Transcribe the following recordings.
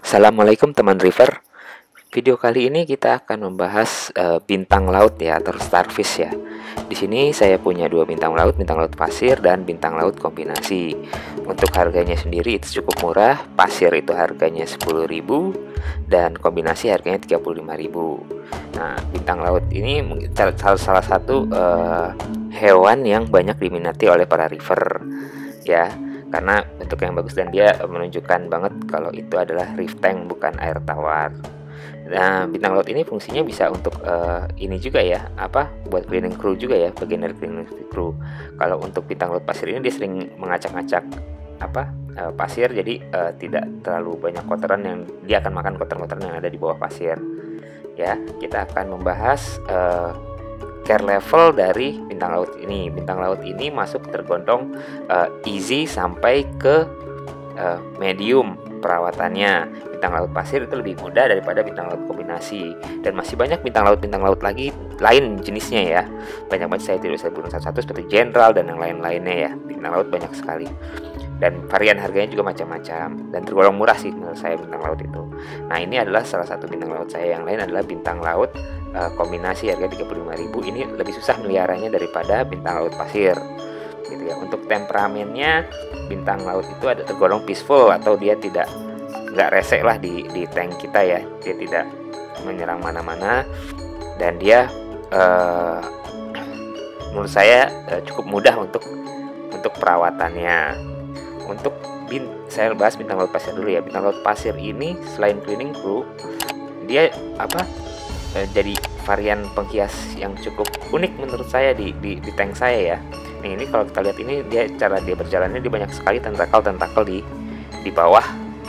Assalamualaikum teman river. Video kali ini kita akan membahas bintang laut ya, atau starfish ya. Di sini saya punya dua bintang laut pasir dan bintang laut kombinasi. Untuk harganya sendiri itu cukup murah. Pasir itu harganya 10.000 dan kombinasi harganya 35.000. Nah, bintang laut ini salah satu hewan yang banyak diminati oleh para river ya. Karena bentuk yang bagus dan dia menunjukkan banget kalau itu adalah reef tank, bukan air tawar. Nah, bintang laut ini fungsinya bisa untuk ini juga ya, buat cleaning crew juga ya, bagian dari cleaning crew. Kalau untuk bintang laut pasir ini dia sering mengacak-acak pasir, jadi tidak terlalu banyak kotoran yang dia akan makan kotoran-kotoran yang ada di bawah pasir. Ya, kita akan membahas care level dari bintang laut ini. Bintang laut ini masuk tergolong easy sampai ke medium perawatannya. Bintang laut pasir itu lebih mudah daripada bintang laut kombinasi, dan masih banyak bintang laut lagi lain jenisnya ya. Banyak banget, saya tidak bisa sebutkan satu-satu, seperti general dan yang lain-lainnya ya. Bintang laut banyak sekali, dan varian harganya juga macam-macam, dan tergolong murah sih menurut saya bintang laut itu. Nah, ini adalah salah satu bintang laut saya. Yang lain adalah bintang laut kombinasi, harga 35.000. Ini lebih susah meliharanya daripada bintang laut pasir gitu ya. Untuk temperamennya, bintang laut itu ada tergolong peaceful, atau dia nggak rese lah di tank kita ya. Dia tidak menyerang mana-mana, dan dia menurut saya cukup mudah untuk perawatannya. Untuk saya bahas bintang laut pasir dulu ya. Bintang laut pasir ini selain cleaning crew, dia jadi varian penghias yang cukup unik menurut saya di tank saya ya. Nih, ini kalau kita lihat ini, cara dia berjalannya, dia banyak sekali tentakel di bawah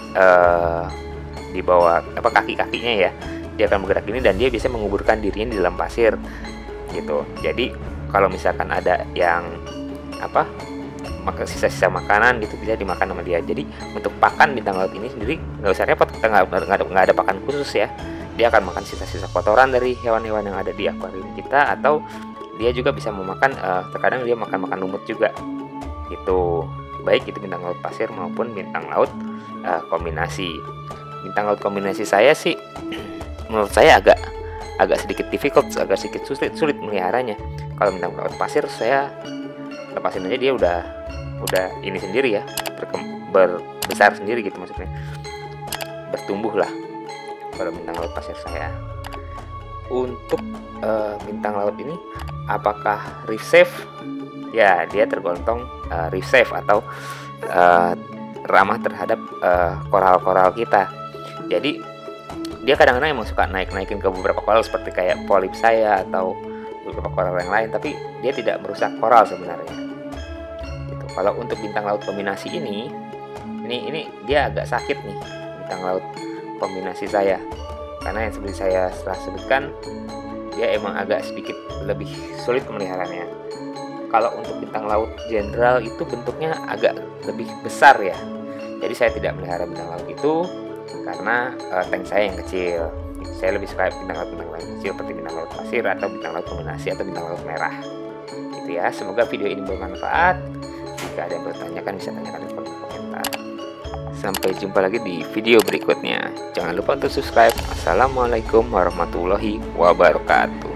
kaki-kakinya ya. Dia akan bergerak ini, dan dia bisa menguburkan dirinya di dalam pasir gitu. Jadi kalau misalkan ada yang sisa-sisa makanan gitu, bisa dimakan sama dia. Jadi untuk pakan bintang laut ini sendiri nggak usah repot, kita nggak ada pakan khusus ya. Dia akan makan sisa-sisa kotoran dari hewan-hewan yang ada di akuarium kita, atau dia juga bisa memakan, terkadang dia makan lumut juga gitu. Baik itu bintang laut pasir maupun bintang laut kombinasi. Bintang laut kombinasi saya sih menurut saya agak sedikit difficult, agak sedikit sulit meliharanya. Kalau bintang laut pasir saya lepasin aja, dia udah ini sendiri ya, berbesar sendiri gitu, maksudnya bertumbuh lah. Kalau bintang laut pasir saya. Untuk bintang laut ini, apakah reef safe? Ya, dia tergolong reef safe, atau ramah terhadap koral-koral kita. Jadi dia kadang-kadang emang suka naikin ke beberapa koral, seperti kayak polip saya atau beberapa koral yang lain, tapi dia tidak merusak koral sebenarnya gitu. Kalau untuk bintang laut kombinasi ini dia agak sakit nih, bintang laut kombinasi saya, karena yang seperti saya setelah sebutkan, dia emang agak sedikit lebih sulit pemeliharannya. Kalau untuk bintang laut general itu bentuknya agak lebih besar ya, jadi saya tidak melihara bintang laut itu karena tank saya yang kecil. Saya lebih suka bintang laut yang kecil, seperti bintang laut pasir atau bintang laut kombinasi atau bintang laut merah gitu ya. Semoga video ini bermanfaat. Jika ada yang bertanyakan, bisa tanyakan di kolom komentar. Sampai jumpa lagi di video berikutnya. Jangan lupa untuk subscribe. Assalamualaikum warahmatullahi wabarakatuh.